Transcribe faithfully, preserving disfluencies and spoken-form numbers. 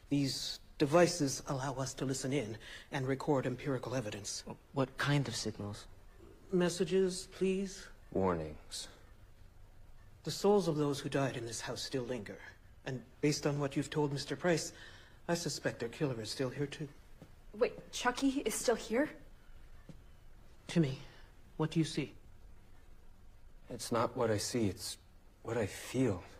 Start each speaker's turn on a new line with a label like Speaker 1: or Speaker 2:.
Speaker 1: These devices allow us to listen in and record empirical evidence.
Speaker 2: What kind of signals?
Speaker 1: Messages, please.
Speaker 3: Warnings.
Speaker 1: The souls of those who died in this house still linger. And based on what you've told Mister Price, I suspect their killer is still here too.
Speaker 4: Wait, Chucky is still here?
Speaker 1: Timmy, what do you see?
Speaker 3: It's not what I see, it's what I feel.